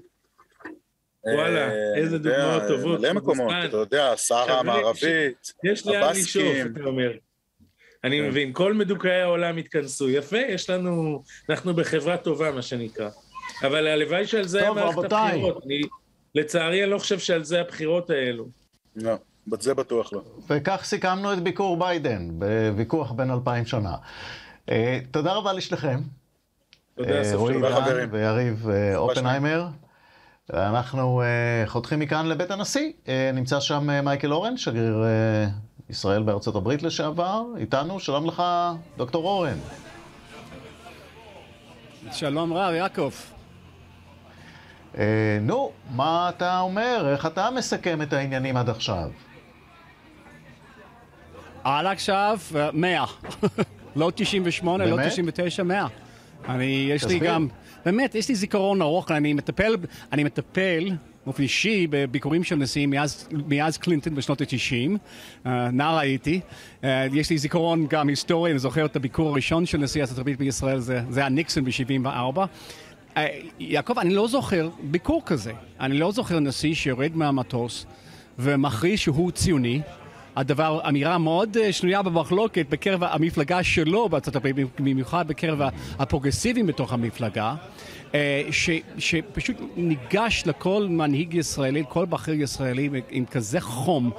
וואלה, איזה דוגמאות טובות. מלא מקומות, אתה יודע, שרה המערבית, יש לאן לשאוף, אתה אומר. אני מבין, כל מדוכאי העולם התכנסו. יפה, יש לנו, אנחנו בחברה טובה, מה שנקרא. אבל הלוואי שעל זה היה מערכת הבחירות. לצערי, אני לא חושב שעל זה הבחירות האלו. לא. זה בטוח לא. וכך סיכמנו את ביקור ביידן, בוויכוח בין אלפיים שנה. תודה רבה לשניכם. תודה, סוף רועי תודה, דהן חברים. ויריב אופנהיימר. אנחנו חותכים מכאן לבית הנשיא. נמצא שם מייקל אורן, שגריר ישראל בארצות הברית לשעבר. איתנו, שלום לך, דוקטור אורן. שלום רב, יעקב. נו, מה אתה אומר? איך אתה מסכם את העניינים עד עכשיו? עד עכשיו, מאה. לא תשעים ושמונה, לא תשעים ותשע, מאה. אני, יש לי גם, באמת, יש לי זיכרון ארוך, אני מטפל, אני מטפל באופן אישי בביקורים של נשיאים מאז, מאז קלינטון בשנות ה-תשעים, נער הייתי. יש לי זיכרון גם היסטורי, אני זוכר את הביקור הראשון של נשיא ארצות הברית בישראל, זה, זה היה ניקסון ב-שבעים וארבע. יעקב, אני לא זוכר ביקור כזה. אני לא זוכר נשיא שיורד מהמטוס ומכריז שהוא ציוני. הדבר, אמירה מאוד שנויה במחלוקת בקרב המפלגה שלו בארצות הברית, במיוחד בקרב הפרוגרסיביים בתוך המפלגה, ש, שפשוט ניגש לכל מנהיג ישראלי, כל בכיר ישראלי עם כזה חום.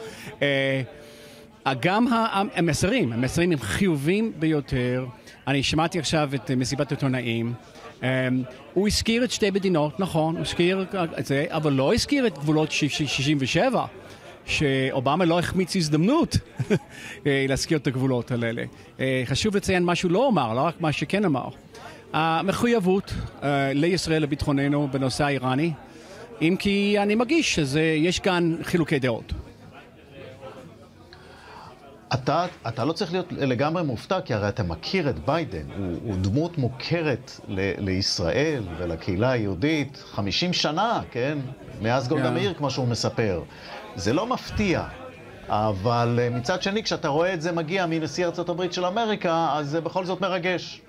גם המסרים, המסרים הם חיובים ביותר. אני שמעתי עכשיו את מסיבת עיתונאים. Um, הוא הזכיר את שתי מדינות, נכון, הוא הזכיר את זה, אבל לא הזכיר את גבולות שישים ושבע, שאובמה לא החמיץ הזדמנות להזכיר את הגבולות האלה. Uh, חשוב לציין מה שהוא לא אמר, לא רק מה שכן אמר. המחויבות uh, לישראל לביטחוננו בנושא האיראני, אם כי אני מרגיש שיש כאן חילוקי דעות. אתה, אתה לא צריך להיות לגמרי מופתע, כי הרי אתה מכיר את ביידן. הוא, הוא דמות מוכרת ל, לישראל ולקהילה היהודית חמישים שנה, כן? מאז גולדה מאיר, כמו שהוא מספר. זה לא מפתיע, אבל מצד שני, כשאתה רואה את זה מגיע מנשיא ארצות הברית של אמריקה, אז זה בכל זאת מרגש.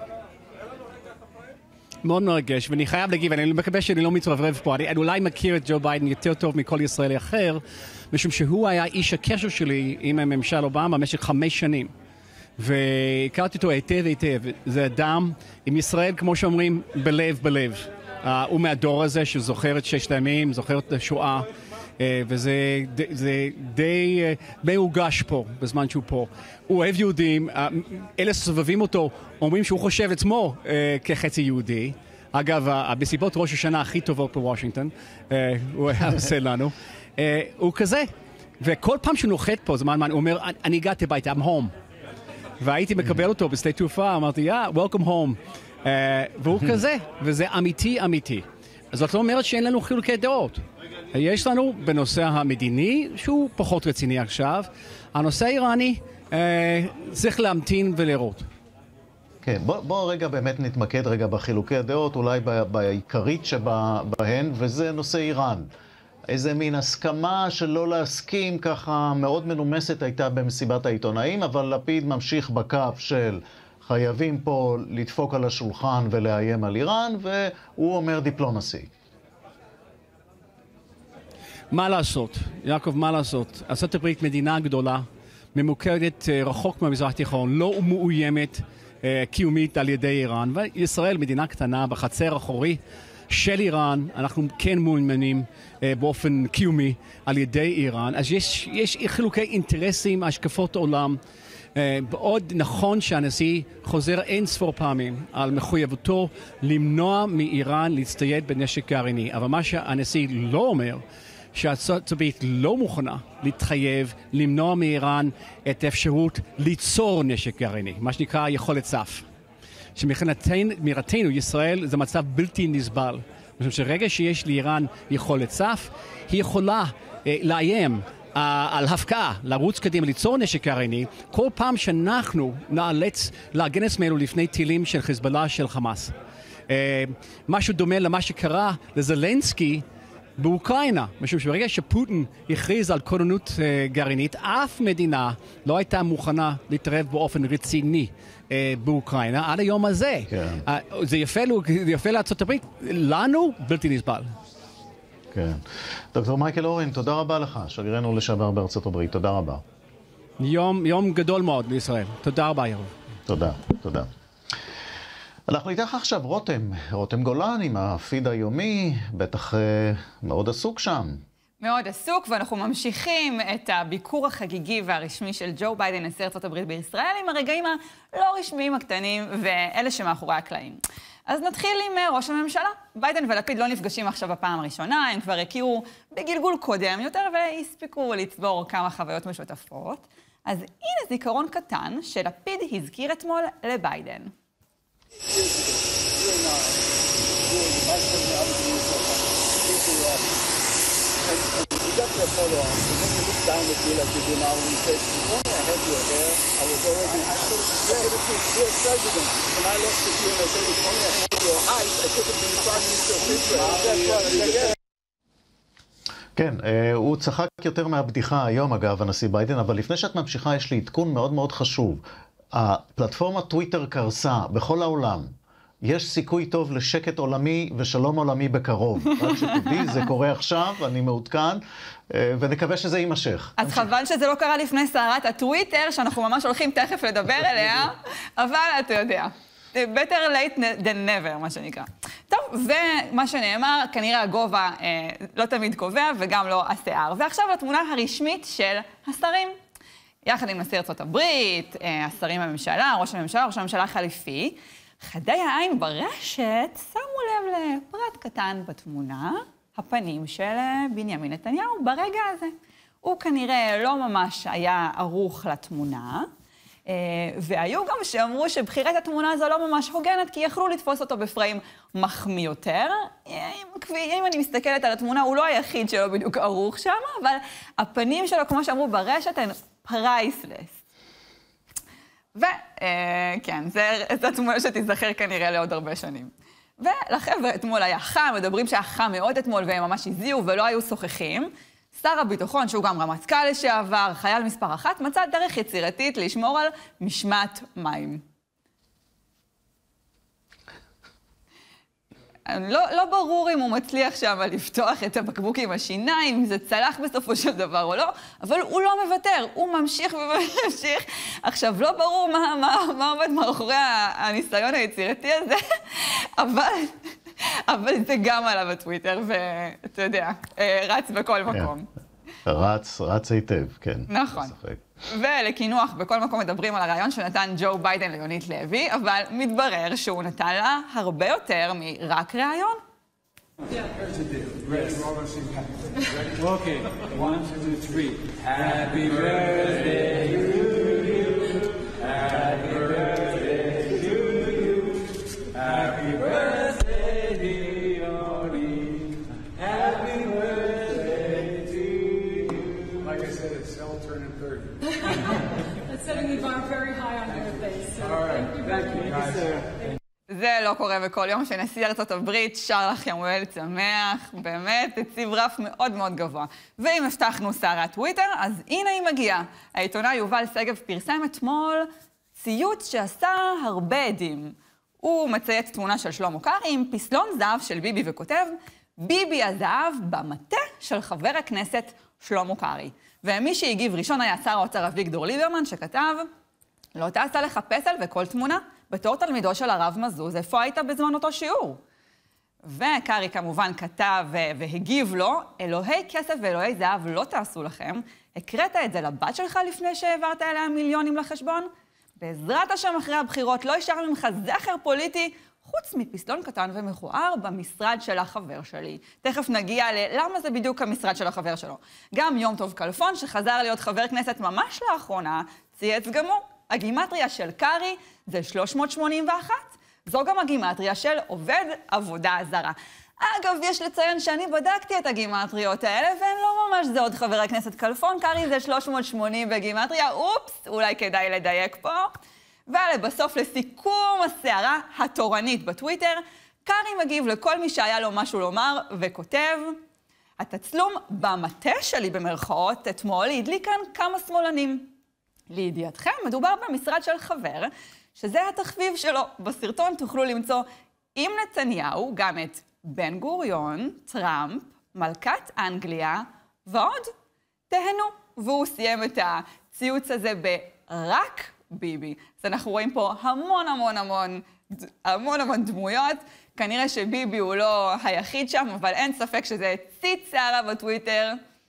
מאוד מרגש, ואני חייב להגיב, אני מקווה שאני לא מתרברב פה, אני, אני אולי מכיר את ג'ו ביידן יותר טוב מכל ישראלי אחר, משום שהוא היה איש הקשר שלי עם הממשל אובמה במשך חמש שנים. והכרתי אותו היטב היטב. זה אדם עם ישראל, כמו שאומרים, בלב בלב. Uh, הוא מהדור הזה שזוכר את ששת הימים, זוכר את השואה, uh, וזה זה די uh, מהורגש פה, בזמן שהוא פה. הוא אוהב יהודים, uh, אלה סובבים אותו, אומרים שהוא חושב עצמו uh, כחצי יהודי. אגב, uh, בסיבות ראש השנה הכי טובות בוושינגטון, uh, הוא היה עושה לנו. Uh, הוא כזה, וכל פעם שהוא נוחת פה, זמן מה, הוא אומר, אני הגעתי ביתה, I'm home. והייתי מקבל אותו בשדה תעופה, אמרתי, yeah, welcome home. Uh, והוא כזה, וזה אמיתי אמיתי. אז זאת לא אומרת שאין לנו חילוקי דעות. יש לנו בנושא המדיני, שהוא פחות רציני עכשיו, הנושא האיראני, uh, צריך להמתין ולראות. כן, בוא, בוא רגע באמת נתמקד רגע בחילוקי הדעות, אולי בעיקרית שבהן, וזה נושא איראן. איזה מין הסכמה שלא להסכים, ככה מאוד מנומסת הייתה במסיבת העיתונאים, אבל לפיד ממשיך בקו של חייבים פה לדפוק על השולחן ולאיים על איראן, והוא אומר דיפלומסי. מה לעשות, יעקב, מה לעשות? ארצות הברית מדינה גדולה, ממוקדת רחוק מהמזרח התיכון, לא מאוימת קיומית על ידי איראן, וישראל מדינה קטנה בחצר האחורי של איראן, אנחנו כן מעוניינים באופן קיומי על ידי איראן, אז יש, יש חילוקי אינטרסים, השקפות עולם. בעוד נכון שהנשיא חוזר אין ספור פעמים על מחויבותו למנוע מאיראן להצטייד בנשק גרעיני, אבל מה שהנשיא לא אומר, שארצות הברית לא מוכנה להתחייב למנוע מאיראן את האפשרות ליצור נשק גרעיני, מה שנקרא יכולת סף. שמרתנו ישראל זה מצב בלתי נסבל. משום שרגע שיש לאיראן יכולת סף, היא יכולה אה, לאיים אה, על הפקעה, לרוץ קדימה, ליצור נשק גרעיני, כל פעם שאנחנו נאלץ להגן עצמנו לפני טילים של חיזבאללה של חמאס. אה, משהו דומה למה שקרה לזלנסקי באוקראינה, משום שברגע שפוטין הכריז על כוננות uh, גרעינית, אף מדינה לא הייתה מוכנה להתערב באופן רציני uh, באוקראינה עד היום הזה. כן. Uh, זה יפה, זה יפה לארצות הברית, לנו בלתי נסבל. כן. דוקטור מייקל אורן, תודה רבה לך, שגרירנו לשעבר בארצות הברית, תודה רבה. יום, יום גדול מאוד לישראל, תודה רבה ירוב. תודה, תודה. אנחנו איתך עכשיו רותם, רותם גולן עם הפיד היומי, בטח אה, מאוד עסוק שם. מאוד עסוק, ואנחנו ממשיכים את הביקור החגיגי והרשמי של ג'ו ביידן נשיא ארצות הברית בישראל עם הרגעים הלא רשמיים הקטנים ואלה שמאחורי הקלעים. אז נתחיל עם ראש הממשלה. ביידן ולפיד לא נפגשים עכשיו בפעם הראשונה, הם כבר הכירו בגלגול קודם יותר והספיקו לצבור כמה חוויות משותפות. אז הנה זיכרון קטן שלפיד הזכיר אתמול לביידן. כן, הוא צחק יותר מהבדיחה היום אגב, הנשיא ביידן, אבל לפני שאת ממשיכה יש לי עדכון מאוד מאוד חשוב. הפלטפורמה טוויטר קרסה בכל העולם. יש סיכוי טוב לשקט עולמי ושלום עולמי בקרוב. רק שתדעי, זה קורה עכשיו, אני מעודכן, ונקווה שזה יימשך. אז חבל שזה לא קרה לפני סערת הטוויטר, שאנחנו ממש הולכים תכף לדבר אליה, אבל אתה יודע, better late than never, מה שנקרא. טוב, ומה שנאמר, כנראה הגובה אה, לא תמיד קובע, וגם לא השיער. ועכשיו לתמונה הרשמית של השרים. יחד עם נשיא ארצות הברית, אה, השרים בממשלה, ראש הממשלה, ראש הממשלה חליפי, חדי העין ברשת שמו לב לפרט קטן בתמונה, הפנים של בנימין נתניהו ברגע הזה. הוא כנראה לא ממש היה ערוך לתמונה, והיו גם שאמרו שבחירת התמונה הזו לא ממש הוגנת, כי יכלו לתפוס אותו בפריים מחמיא יותר. אם אני מסתכלת על התמונה, הוא לא היחיד שלא בדיוק ערוך שם, אבל הפנים שלו, כמו שאמרו ברשת, הן פרייסלס. וכן, זו תמונה שתיזכר כנראה לעוד הרבה שנים. ולחבר'ה אתמול היה חם, מדברים שהיה חם מאוד אתמול, והם ממש הזיעו ולא היו שוחחים. שר הביטחון, שהוא גם רמטכ"ל לשעבר, חייל מספר אחת, מצא דרך יצירתית לשמור על משמעת מים. לא, לא ברור אם הוא מצליח שם לפתוח את הבקבוק עם השיניים, אם זה צלח בסופו של דבר או לא, אבל הוא לא מוותר, הוא ממשיך וממשיך. עכשיו, לא ברור מה, מה, מה עומד מאחורי הניסיון היצירתי הזה, אבל, אבל זה גם עליו בטוויטר, ואתה יודע, רץ בכל מקום. רץ, רץ היטב, כן. נכון. ולכינוח, בכל מקום מדברים על הרעיון שנתן ג'ו ביידן ליונית לוי, אבל מתברר שהוא נתן לה הרבה יותר מרק רעיון. זה לא קורה בכל יום שנשיא ארצות הברית שר לך ימואל צמח, באמת הציב רף מאוד מאוד גבוה. ואם הבטחנו סערת טוויטר, אז הנה היא מגיעה. העיתונאי יובל שגב פרסם אתמול ציוץ שעשה הרבה עדים. הוא מצייץ תמונה של שלמה קרעי עם פסלון זהב של ביבי וכותב, ביבי הזהב במטה של חבר הכנסת שלמה קרעי. ומי שהגיב ראשון היה שר האוצר אביגדור ליברמן שכתב, לא תעשה לחפש על וכל תמונה, בתור תלמידו של הרב מזוז, איפה היית בזמן אותו שיעור? וקרי כמובן כתב והגיב לו, אלוהי כסף ואלוהי זהב לא תעשו לכם, הקראת את זה לבת שלך לפני שהעברת אליה מיליונים לחשבון? בעזרת השם אחרי הבחירות לא יישאר ממך זכר פוליטי, חוץ מפסלון קטן ומכוער במשרד של החבר שלי. תכף נגיע ללמה זה בדיוק המשרד של החבר שלו. גם יום טוב כלפון, שחזר להיות חבר כנסת ממש לאחרונה, צייץ גם הוא. הגימטריה של קרי זה שלוש מאות שמונים ואחת. זו גם הגימטריה של עובד עבודה זרה. אגב, יש לציין שאני בדקתי את הגימטריות האלה, והן לא ממש זה עוד חבר הכנסת כלפון. קרי זה שלוש מאות שמונים בגימטריה. אופס, אולי כדאי לדייק פה. ולבסוף, לסיכום הסערה התורנית בטוויטר, קרי מגיב לכל מי שהיה לו משהו לומר וכותב, התצלום במטה שלי במרכאות אתמול הדליק כאן כמה שמאלנים. לידיעתכם, מדובר במשרד של חבר, שזה התחביב שלו. בסרטון תוכלו למצוא עם נתניהו גם את בן גוריון, טראמפ, מלכת אנגליה ועוד. תהנו. והוא סיים את הציוץ הזה ברק ביבי. אז אנחנו רואים פה המון המון המון, המון המון דמויות. כנראה שביבי הוא לא היחיד שם, אבל אין ספק שזה ציץ שערה בטוויטר.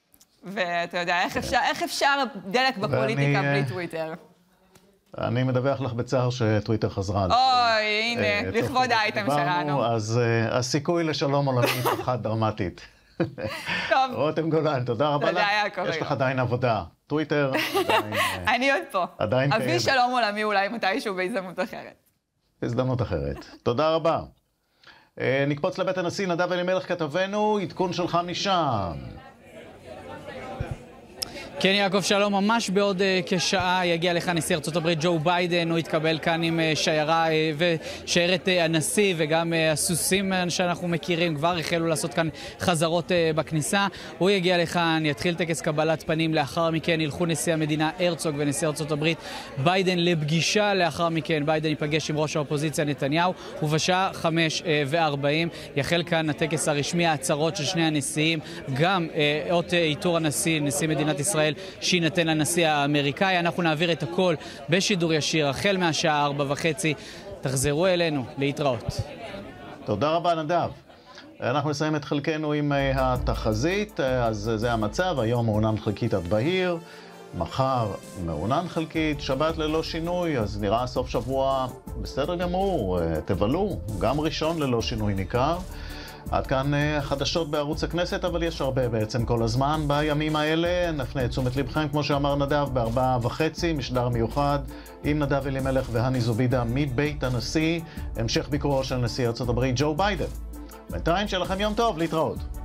ואתה יודע, איך אפשר, איך אפשר דלק בפוליטיקה ואני, בלי טוויטר? אני מדווח לך בצער שטוויטר חזרה. אוי, הנה, לכבוד האייטם שלנו. אז הסיכוי לשלום עולמי פחת דרמטית. טוב. רותם גולן, תודה רבה לך. יש לך עדיין עבודה. טוויטר, עדיין... אני עוד פה. עדיין קיימת. אביא שלום עולמי אולי מתישהו בהזדמנות אחרת. בהזדמנות אחרת. תודה רבה. נקפוץ לבית הנשיא, נדב אלימלך כתבנו, עדכון שלך משם. כן, יעקב, שלום. ממש בעוד uh, כשעה יגיע לך נשיא ארצות הברית ג'ו ביידן. הוא יתקבל כאן עם uh, שיירה uh, ושיירת uh, הנשיא, וגם uh, הסוסים uh, שאנחנו מכירים כבר החלו לעשות כאן חזרות uh, בכניסה. הוא יגיע לכאן, יתחיל טקס קבלת פנים, לאחר מכן ילכו נשיא המדינה הרצוג ונשיא ארצות הברית ביידן לפגישה. לאחר מכן ביידן ייפגש עם ראש האופוזיציה נתניהו, ובשעה חמש וארבעים יחל כאן הטקס הרשמי, ההצהרות של שני הנשיאים, גם uh, אות uh, איתור הנשיא, נשיא מדינת ישראל, שינתן לנשיא האמריקאי. אנחנו נעביר את הכל בשידור ישיר החל מהשעה ארבע וחצי. תחזרו אלינו, להתראות. תודה רבה נדב. אנחנו נסיים את חלקנו עם התחזית. אז זה המצב, היום מעונן חלקית עד בהיר, מחר מעונן חלקית, שבת ללא שינוי, אז נראה סוף שבוע בסדר גמור, תבלו, גם ראשון ללא שינוי ניכר. עד כאן חדשות בערוץ הכנסת, אבל יש הרבה בעצם כל הזמן בימים האלה. נפנה את תשומת לבכם, כמו שאמר נדב, בארבעה וחצי, משדר מיוחד עם נדב אלימלך והני זובידה מבית הנשיא, המשך ביקורו של נשיא ארצות הברית ג'ו ביידן. בינתיים שלכם יום טוב, להתראות.